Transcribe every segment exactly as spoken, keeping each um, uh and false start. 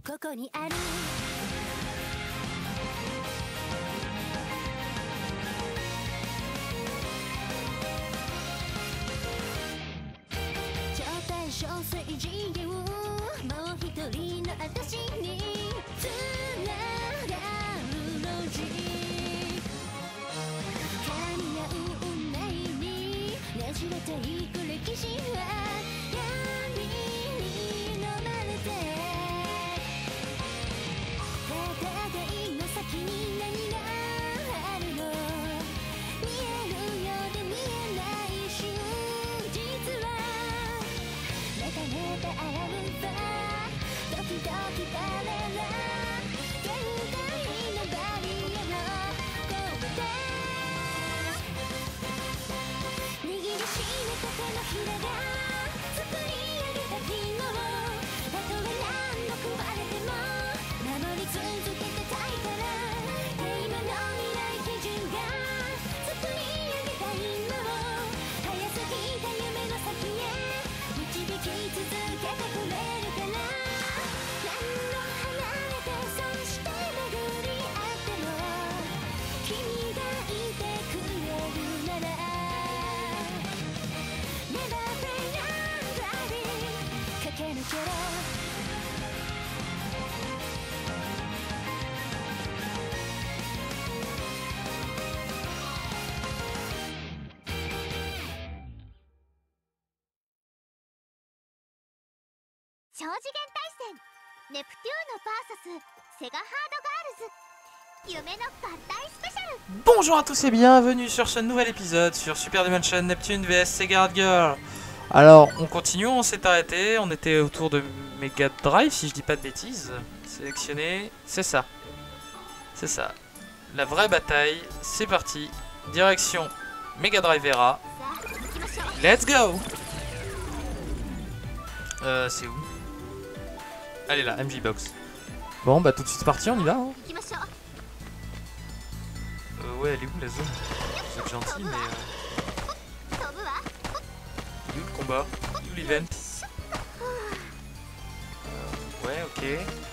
ここにある超大小水次元もう一人の私につながる路地噛み合う運命にねじれていく歴史は闇に飲まれて戦いの先に何があるの見えるようで見えない真実はメタメタアラウンバードキドキバレラ限界のバリアのここで握りしめた手のひらが作り上げた日のたとえ何度壊れても守り続けてたいから今の未来基準が作り上げた今を早すぎた夢の先へ導き続けてくれるから何度離れてそして巡り合っても君がいてくれるなら Never play on driving 駆け抜けろ超次元対戦ネプテューノ ブイエス セガハードガールズ夢の合体スペシャル Bonjour à tous et bienvenue sur ce nouvel épisode sur Super Dimension Neptune vs Sega Hard Girl. Alors on continue, on s'est arrêté, on était autour de Mega Drive si je dis pas de bêtises. Sélectionner, c'est ça. C'est ça. La vraie bataille, c'est parti. Direction Mega Drive Era. Let's go. Euh, c'est où? Allez là, M J Box. Bon bah tout de suite parti, on y va hein. Euh, ouais, elle est où la zone? Vous êtes gentil, mais... Euh... Il est où le combat? Il est où l'event? euh, Ouais, ok.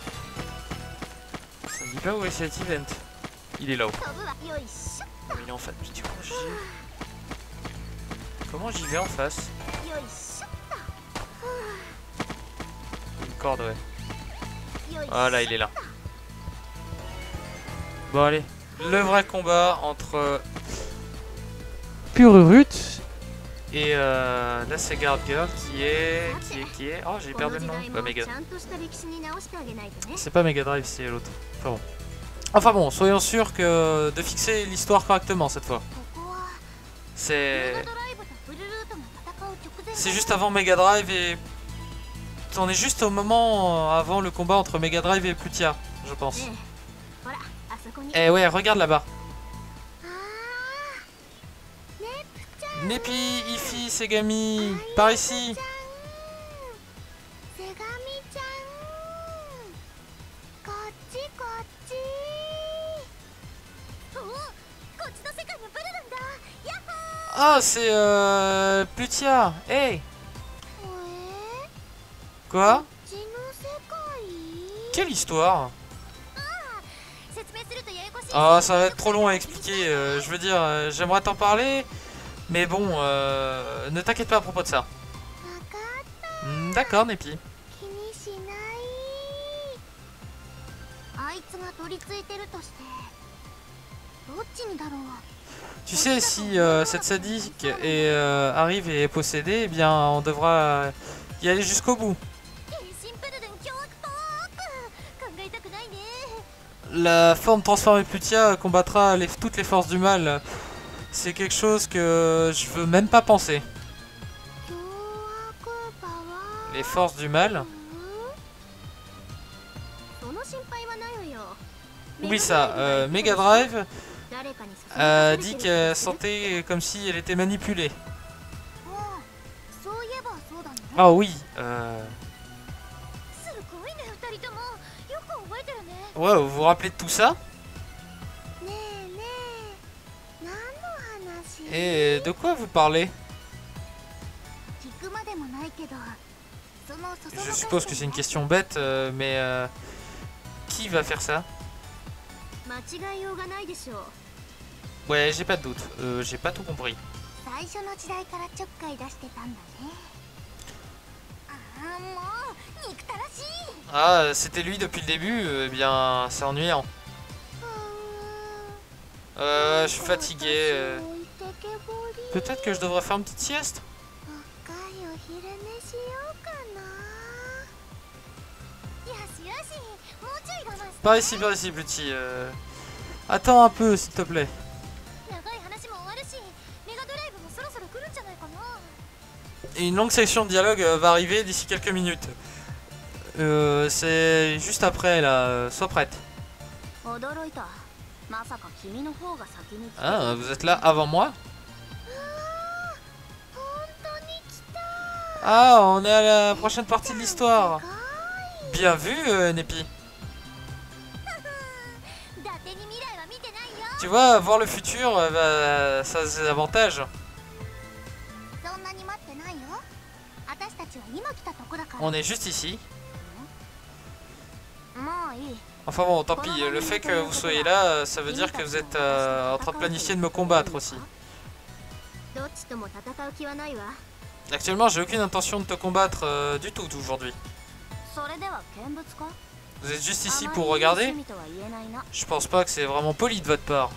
Ça me dit pas où est cet event. Il est là-haut. Non, il est en face. Putain, comment j'y vais? Comment j'y vais en face? Une corde, ouais. Voilà, il est là. Bon, allez. Le vrai combat entre Pururut et euh, la Sega Hard Girl qui est... Qui est... Qui est... Oh, j'ai perdu le nom. Bah, Mega... C'est pas Mega Drive, c'est l'autre. Enfin bon. Enfin bon, soyons sûrs que de fixer l'histoire correctement cette fois. C'est... C'est juste avant Mega Drive et... On est juste au moment avant le combat entre Mega Drive et Plutia, je pense. Eh ouais, regarde là-bas. Nepi, Ifi, Segami, par ici. Ah, c'est euh, Plutia. Hey. Quoi? Quelle histoire? Ah, ça va être trop long à expliquer. Euh, je veux dire, euh, j'aimerais t'en parler, mais bon, euh, ne t'inquiète pas à propos de ça. Mm, D'accord, Nepi. Tu sais, si euh, cette sadique est, euh, arrive et est possédée, eh bien, on devra y aller jusqu'au bout. La forme transformée Plutia combattra les, toutes les forces du mal. C'est quelque chose que je veux même pas penser. Les forces du mal. Oublie ça. Euh, Mega Drive a dit qu'elle sentait comme si elle était manipulée. Ah oui. Euh... Ouais, vous vous rappelez de tout ça? Et de quoi vous parlez? Je suppose que c'est une question bête, euh, mais euh, Qui va faire ça? 間違いようがないでしょう。 Ouais, j'ai pas de doute. Euh, j'ai pas tout compris. 最初の時代からちょっかい出してたんだね。ああ、もう憎たらしい。 Ah, c'était lui depuis le début. Euh, eh bien, c'est ennuyant. Euh, je suis fatigué. euh. Peut-être que je devrais faire une petite sieste. 若いお昼寝しようかな。よしよし、もうちょい我慢して。 Par ici, par ici, petit. Euh... Attends un peu, s'il te plaît. 長い話も終わるし、メガドライブもそろそろ来るんじゃないかな。 Et une longue section de dialogue euh, va arriver d'ici quelques minutes. Euh, c'est juste après, là. Sois prête. 驚いた。まさか君の方が先に来て。 Ah, vous êtes là avant moi? 本当に来た。 Ah, on est à la prochaine partie de l'histoire. Bien vu, euh, Nepi. Tu vois, voir le futur, euh, bah, ça a ses avantages. On est juste ici. Enfin bon, tant pis, le fait que vous soyez là, ça veut dire que vous êtes euh, en train de planifier de me combattre aussi. Actuellement, j'ai aucune intention de te combattre euh, du tout aujourd'hui. Vous êtes juste ici pour regarder? Je pense pas que c'est vraiment poli de votre part.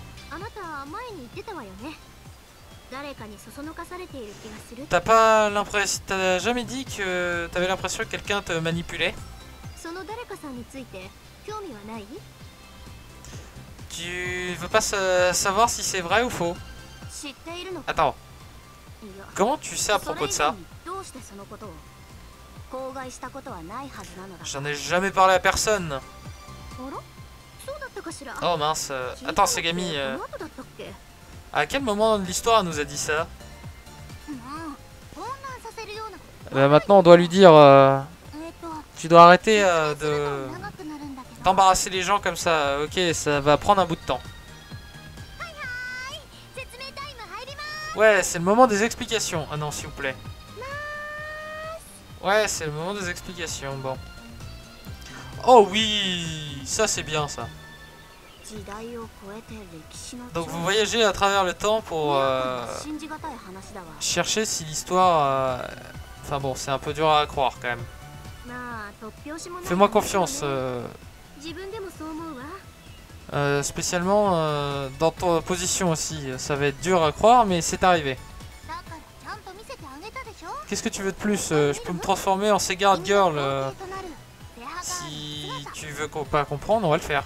T'as pas l'impression... T'as jamais dit que t'avais l'impression que quelqu'un te manipulait? Tu veux pas sa savoir si c'est vrai ou faux? Attends. Comment tu sais à propos de ça? J'en ai jamais parlé à personne. Oh mince. euh, Attends, Segami. Euh... À quel moment de l'histoire elle nous a dit ça? Bah, maintenant, on doit lui dire... Euh... Tu dois arrêter euh, de... d'embarrasser les gens comme ça. Ok, ça va prendre un bout de temps. Ouais, c'est le moment des explications. Ah non, s'il vous plaît. Ouais, c'est le moment des explications. Bon. Oh oui, ça c'est bien ça. Donc vous voyagez à travers le temps pour euh, chercher si l'histoire... Euh... Enfin bon, c'est un peu dur à croire quand même. Fais-moi confiance. Euh... Euh, spécialement euh, dans ton position aussi. Ça va être dur à croire, mais c'est arrivé. Qu'est-ce que tu veux de plus? euh, Je peux me transformer en Segard Girl. Euh, si tu veux co pas comprendre, on va le faire.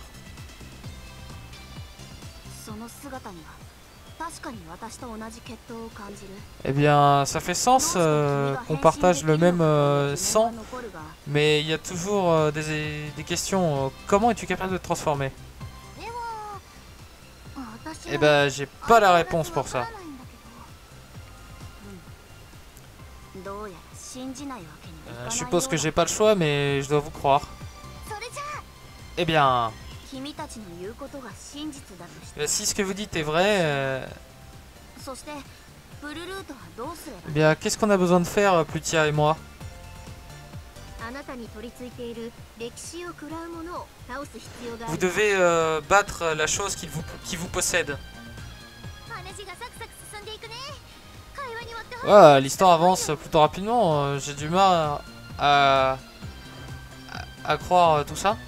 Eh bien, ça fait sens euh, qu'on partage le même euh, sang, mais il y a toujours euh, des, des questions. Comment es-tu capable de te transformer? Eh ben, j'ai pas la réponse pour ça. Euh, je suppose que j'ai pas le choix, mais je dois vous croire. Eh bien... Si ce que vous dites est vrai... Euh... Eh bien, qu'est-ce qu'on a besoin de faire, Plutia et moi? Vous devez euh, battre la chose qui vous, qui vous possède. Ouais, l'histoire avance plutôt rapidement. J'ai du mal à, à, à croire tout ça.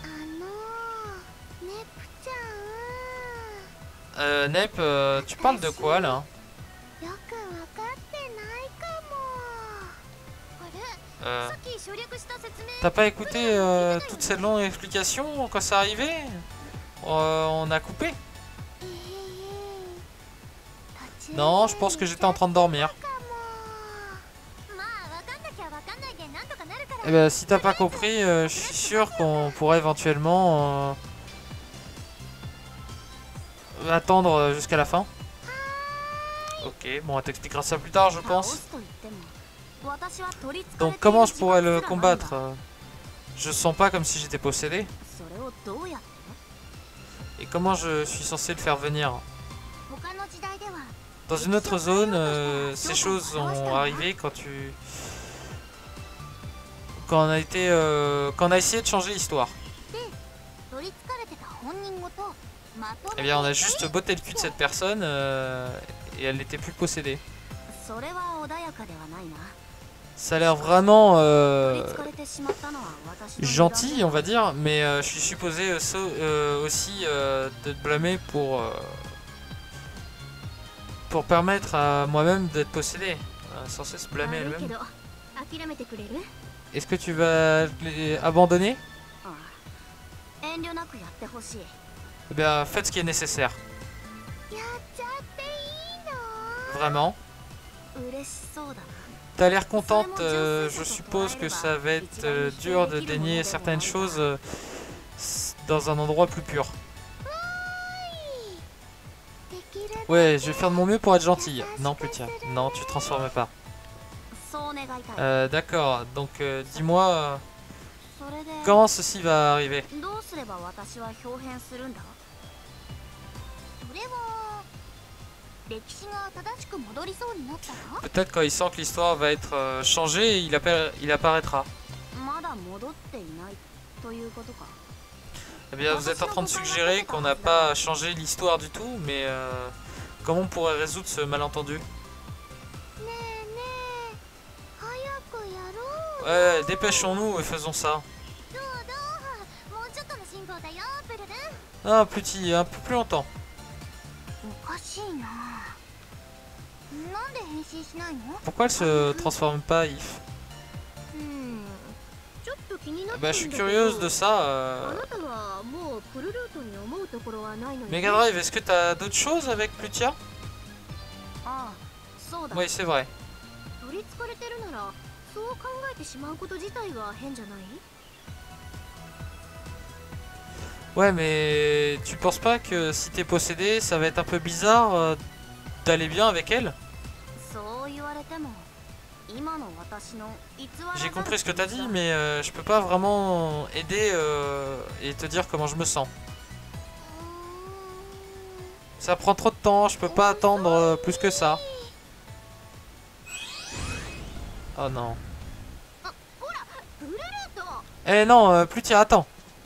Euh, Nep, euh, tu parles de quoi là? Euh, T'as pas écouté euh, toute cette longue explication quand c'est arrivé? euh, On a coupé? Non, je pense que j'étais en train de dormir. Eh ben, si t'as pas compris, euh, je suis sûr qu'on pourrait éventuellement euh, attendre jusqu'à la fin. Ok, bon, on t'expliquera ça plus tard, je pense. Donc, comment je pourrais le combattre? Je sens pas comme si j'étais possédé. Et comment je suis censé le faire venir? Dans une autre zone, euh, ces choses ont arrivé quand tu... Quand on a été... Euh, quand on a essayé de changer l'histoire. Eh bien, on a juste botté le cul de cette personne euh, et elle n'était plus possédée. Ça a l'air vraiment euh, gentil, on va dire, mais euh, je suis supposé euh, so, euh, aussi euh, de te blâmer pour, euh, pour permettre à moi-même d'être possédé. Euh, censé se blâmer elle-même. Est-ce que tu vas les abandonner? Eh bien, faites ce qui est nécessaire. Vraiment. T'as l'air contente, euh, je suppose que ça va être euh, dur de dénier certaines choses euh, dans un endroit plus pur. Ouais, je vais faire de mon mieux pour être gentille. Non, Plutia, non, tu te transformes pas. Euh, D'accord, donc euh, dis-moi, euh, quand ceci va arriver? Peut-être quand il sent que l'histoire va être euh, changée, il, appelle, il apparaîtra. Eh bien, vous êtes en train de suggérer qu'on n'a pas changé l'histoire du tout, mais euh, comment on pourrait résoudre ce malentendu? Ouais, dépêchons-nous et faisons ça. Ah, petit, un peu plus longtemps. Pourquoi elle se transforme pas, If? Bah, je suis curieuse de ça. Euh... Mega Drive, est-ce que t'as d'autres choses avec Plutia? Oui, c'est vrai. Ouais, mais tu penses pas que si t'es possédé, ça va être un peu bizarre euh, d'aller bien avec elle? J'ai compris ce que t'as dit, mais euh, je peux pas vraiment aider euh, et te dire comment je me sens. Ça prend trop de temps, je peux pas attendre euh, plus que ça. Oh non. Eh non, euh, Plutia, attends.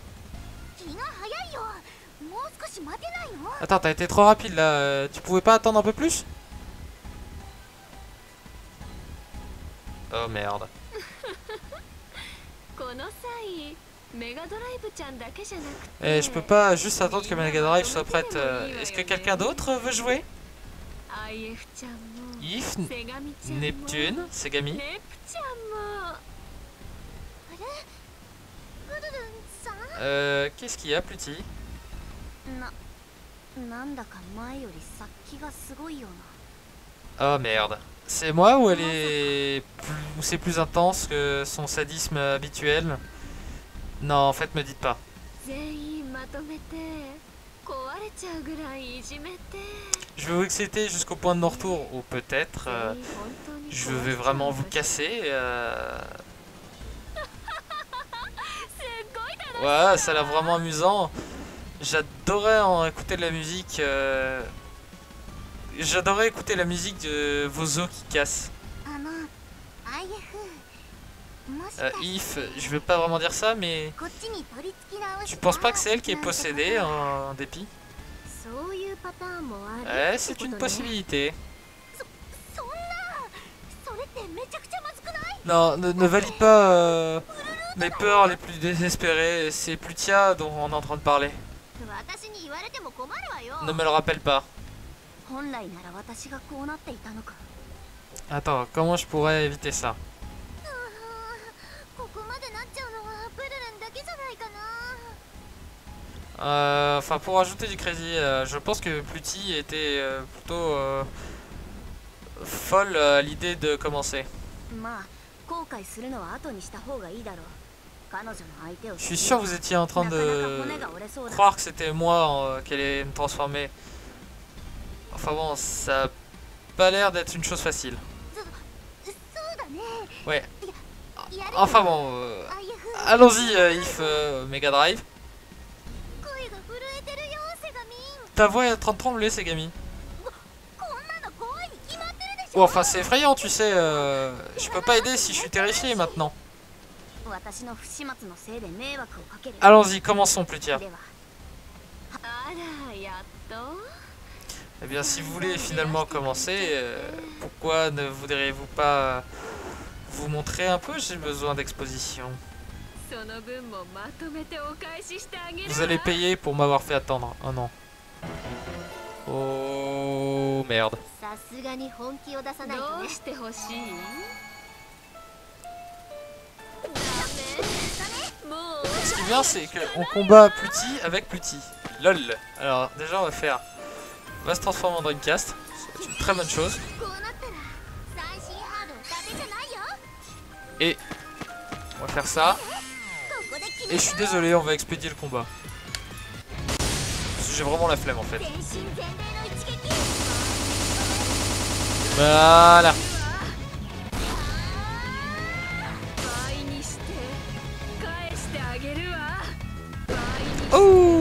Attends, t'as été trop rapide là, euh, tu pouvais pas attendre un peu plus? Oh merde. Eh, je peux pas juste attendre que Mega Drive soit prête. Euh, Est-ce que quelqu'un d'autre veut jouer? If, Neptune, Segami. Euh, qu'est-ce qu'il y a, Pluti? Oh merde. C'est moi ou elle est plus... ou c'est plus intense que son sadisme habituel? Non, en fait, me dites pas. Je vais vous exciter jusqu'au point de non-retour, ou peut-être euh, je vais vraiment vous casser. Euh... Ouais, ça a l'air vraiment amusant. J'adorais en écouter de la musique. Euh... J'adorais écouter la musique de vos os qui cassent. Euh, If, je veux pas vraiment dire ça, mais tu penses pas que c'est elle qui est possédée en, en dépit? Ouais, c'est une possibilité. Non, ne, ne valide pas euh, mes peurs les plus désespérées. C'est Plutia dont on est en train de parler. Ne me le rappelle pas. Attends, comment je pourrais éviter ça? Euh, enfin, pour ajouter du crédit, euh, je pense que Pluti était euh, plutôt euh, folle à l'idée de commencer. Je suis sûr que vous étiez en train de croire que c'était moi euh, qui allait me transformer. Enfin bon, ça a pas l'air d'être une chose facile. Ouais. Enfin bon, euh, allons-y, euh, If euh, Mega Drive. Ta voix est en train de trembler, Segami. Oh, enfin, c'est effrayant, tu sais. Euh, je peux pas aider si je suis terrifié maintenant. 私の不始末のせいで迷惑をかける。 Allons-y, commençons Plutia. ではあらやっと Eh bien, si vous voulez finalement commencer, euh, pourquoi ne voudriez-vous pas vous montrer un peu? J'ai besoin d'exposition. その分もまとめてお返ししてあげる。 Vous allez payer pour m'avoir fait attendre un an. Oh merde. さすがに本気を出さないとね。どうしてほしい？ Ce qui est bien, c'est qu'on combat Pluti avec Pluti. Lol. Alors, déjà, on va faire. On va se transformer en Dreamcast. C'est une très bonne chose. Et. On va faire ça. Et je suis désolé, on va expédier le combat. Parce que j'ai vraiment la flemme en fait. Voilà. Oh.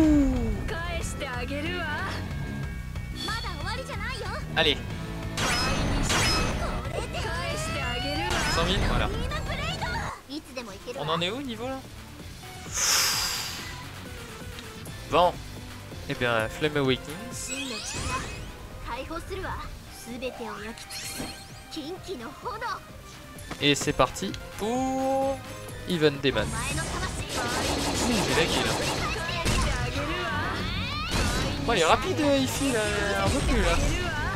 Allez. cent mille, voilà. On en est où niveau là? Bon. Eh bien, Flame Awakening. Et c'est parti pour Even Demon. J'ai lagué là. Bon, il est rapide, Ify, là, un peu plus là.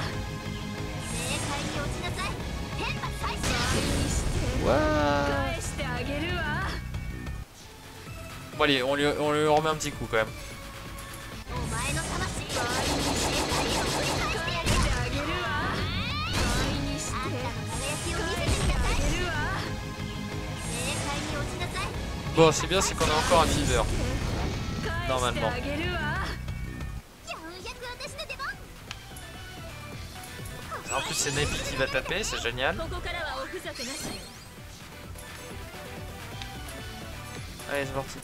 What? Bon, allez, on lui, on lui remet un petit coup quand même. Bon, c'est bien, c'est qu'on a encore un fever. Normalement. En plus, c'est Neptune qui va taper, c'est génial. Allez, c'est parti.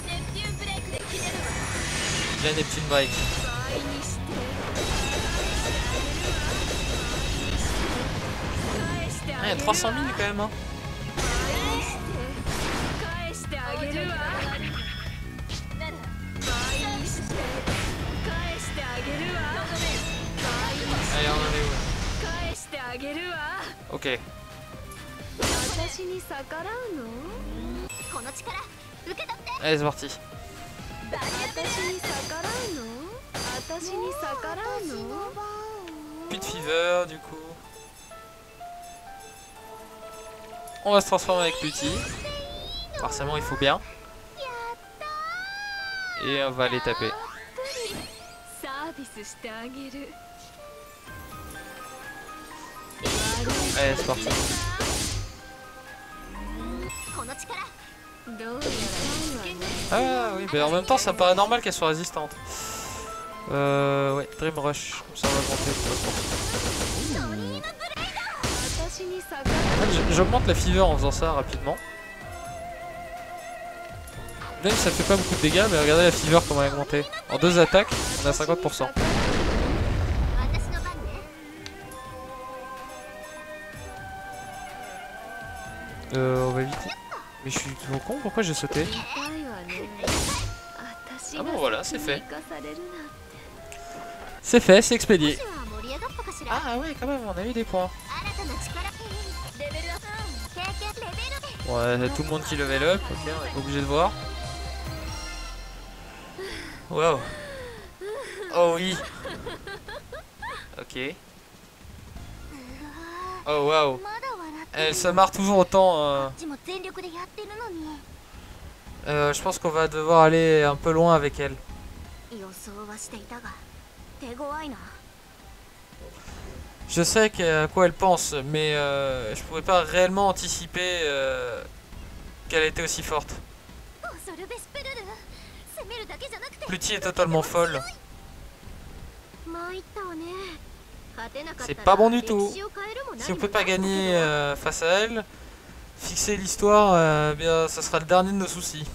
Bien Neptune Break. Ah, il y a trois cent mille quand même. Hein. Allez, on en est où? Ok. Allez, c'est parti. Plus de fever du coup. On va se transformer avec Pluti. Forcément, il faut bien. Et on va aller taper. Allez, c'est parti. Ah oui, mais en même temps, ça me paraît normal qu'elle soit résistante. Euh, ouais, Dream Rush. Comme ça, on va monter. En fait, j'augmente la fever en faisant ça rapidement. Même si ça fait pas beaucoup de dégâts, mais regardez la fever comment elle a augmenté. En deux attaques, on a cinquante pour cent. Euh, on va éviter. Mais je suis trop con, pourquoi j'ai sauté? Ah bon, voilà, c'est fait. C'est fait, c'est expédié. Ah ouais, quand même, on a eu des points. Ouais, tout le monde qui level up, ok, on est pas obligé de voir. Wow. Oh oui. Ok. Oh wow. Elle se marre toujours autant. Euh... Euh, je pense qu'on va devoir aller un peu loin avec elle. Je sais à quoi elle pense, mais euh, je pouvais pas réellement anticiper euh, qu'elle était aussi forte. Pluti est totalement folle. C'est pas bon du tout. Si on peut pas gagner euh, face à elle, fixer l'histoire, euh, bien, ça sera le dernier de nos soucis.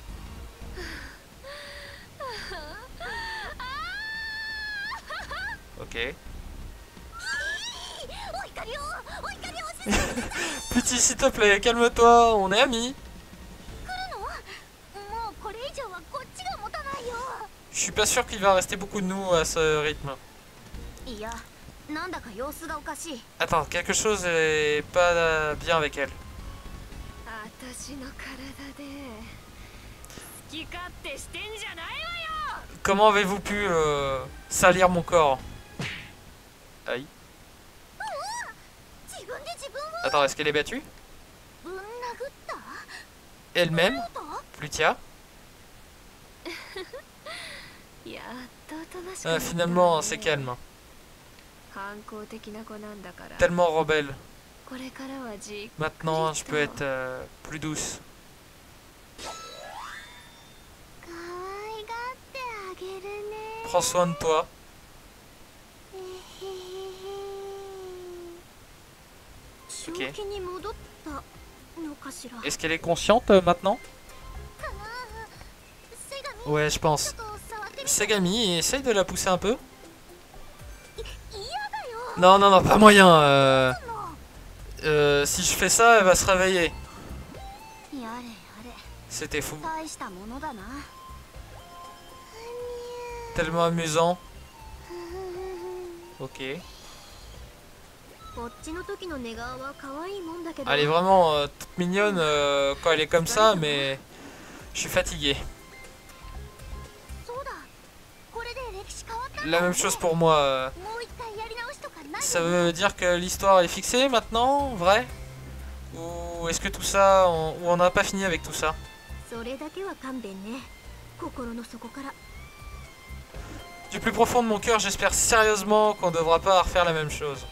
Ok. Pluti, s'il te plaît, calme-toi, on est amis. Je suis pas sûr qu'il va rester beaucoup de nous à ce rythme. いやなんだか様子がおかしい Attends, quelque chose est pas bien avec elle. 私の体で好き勝手してんじゃないわよ Comment avez-vous pu euh, salir mon corps? Aïe. 自分で自分を Attends, est-ce qu'elle est battue? ぶん殴った Elle-même? そう Plutia? やっとおとなしく Ah, finalement, c'est calme. 反抗的な子なんだから Tellement rebelle. これからはじ Maintenant, je peux être euh, plus douce. 可愛がってあげるね Prends soin de toi. えへへへ正気に戻ったのかしら Est-ce qu'elle est consciente euh, maintenant? かなセガミ Ouais, je ちょ pense. っと触ってみて Segami, essaye de la pousser un peu. 嫌だよ Non, non, non, pas moyen. Euh, の euh, si je fais ça, elle va se réveiller. やれやれ C'était fou. 大したものだな Tellement amusant. Ok. こっちの時の寝顔は可愛いもんだけど Elle est vraiment euh, toute mignonne euh, quand elle est comme ça, mais je suis fatigué. そうだこれで歴史変わったん La だ même chose pour moi. euh, もう一回やり直しとかない Ça veut dire que l'histoire est fixée maintenant, vrai? Ou est-ce que tout ça, on, ou on n'a pas fini avec tout ça? それだけは勘弁ね心の底から Du plus profond de mon cœur, j'espère sérieusement qu'on ne devra pas refaire la même chose.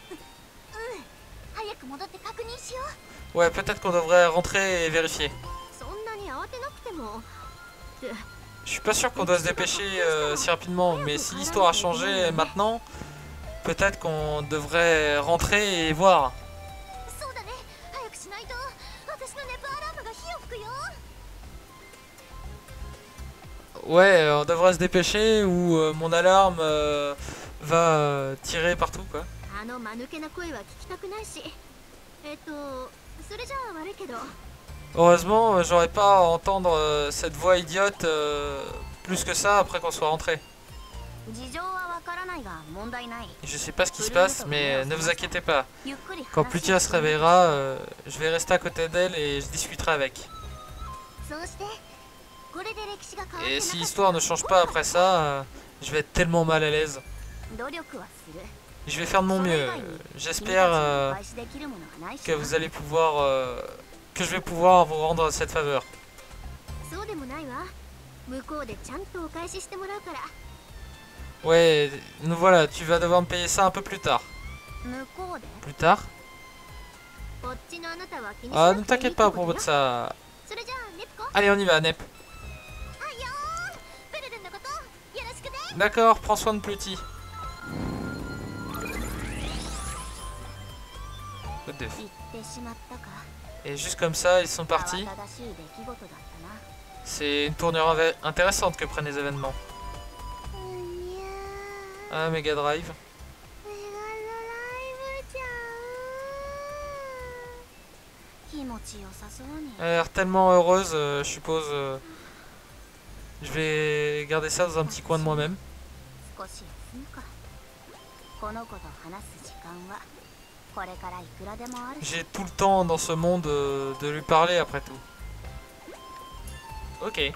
早く戻って確認しよ Ouais, peut-être qu'on devrait rentrer et vérifier. うそんなに慌てなくても Je suis pas sûr qu'on doit se dépêcher euh, si rapidement, mais si l'histoire a changé maintenant, peut-être qu'on devrait rentrer et voir. そうだね早くしないと私のネプアラームが火を吹くよ Ouais, euh, on devrait se dépêcher ou euh, mon alarme euh, va euh, tirer partout, quoi. あの間抜けな声は聞きたくないしえっとそれじゃあ悪いけど Heureusement, euh, j'aurais pas à entendre euh, cette voix idiote euh, plus que ça après qu'on soit rentré. 事情はわからないが問題ない Je sais pas ce qui se passe, mais ne vous inquiétez pas. ゆっくり Quand 話を Plutia se réveillera, euh, je vais rester à côté d'elle et je discuterai avec. そうしてこれで歴史が変わって Et な si かった l'histoire ne change pas après ça, euh, je vais être tellement mal à l'aise. 努力はする Je vais faire de mon mieux. J'espère euh, 君たちにお返しできるものがないし que な vous allez pouvoir, euh, que je vais pouvoir vous rendre cette faveur. そうでもないわ向こうでちゃんとお返ししてもらうから Ouais, nous voilà, tu vas devoir me payer ça un peu plus tard. 向こうで Plus tard? こっちのあなたは気にし Ah, な ne くていいって t'inquiète pas à こと propos de よ ça. それじゃあネプコ Allez, on y va, Nep. はいよーベルルンのことよろしくね D'accord, prends soin de Pluty. What the f- 言ってしまったか Et juste comme ça, ils sont 慌 partis. ただしい出来事だったな C'est une tournure inve- intéressante que prennent les événements. うんにゃ Ah, Mega Drive. ーメガドライブじゃん気持ちよさそうに Elle a l'air tellement heureuse, euh, je suppose. euh, je vais garder ça dans un petit coin de moi-même. 少し休むかこの子と話す時間はこれからいくらでもあるし J'ai tout le temps dans ce monde euh, de lui parler après tout. Ok.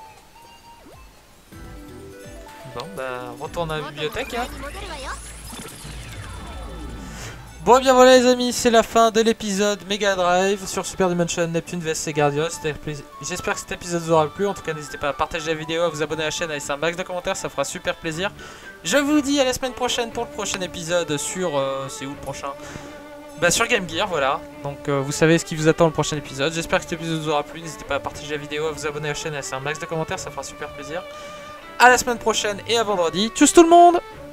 Bon, bah, on retourne à la 元の bibliothèque. 時代 Hein. に戻るわよ Bon, et bien voilà, les amis, c'est la fin de l'épisode Mega Drive sur Super Dimension Neptune vs Segardios. J'espère que cet épisode vous aura plu. En tout cas, n'hésitez pas à partager la vidéo, à vous abonner à la chaîne, à laisser un max de commentaires, ça fera super plaisir. Je vous dis à la semaine prochaine pour le prochain épisode sur... Euh, c'est où le prochain? Bah sur Game Gear, voilà. Donc euh, vous savez ce qui vous attend le prochain épisode. J'espère que cet épisode vous aura plu. N'hésitez pas à partager la vidéo, à vous abonner à la chaîne, à laisser un max de commentaires, ça fera super plaisir. À la semaine prochaine et à vendredi. Tchuss tout le monde!